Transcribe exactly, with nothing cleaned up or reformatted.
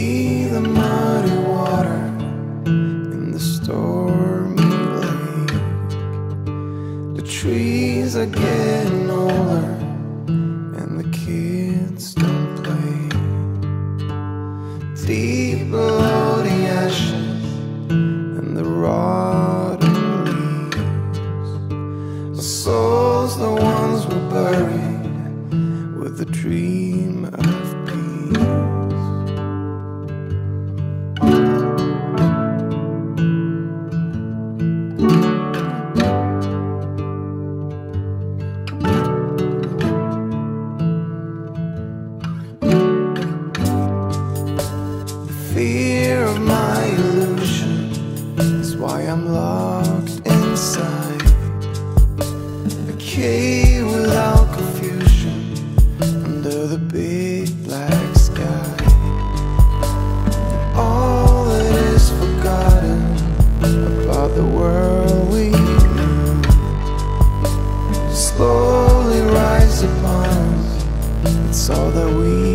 see the muddy water in the stormy lake. The trees are getting older and the kids don't play. Deep below the ashes and the rotten leaves, the souls, the ones were buried with the dream of fear of my illusion is why I'm locked inside a cave without confusion under the big black sky. All that is forgotten about the world we knew slowly rise upon us. It's all that we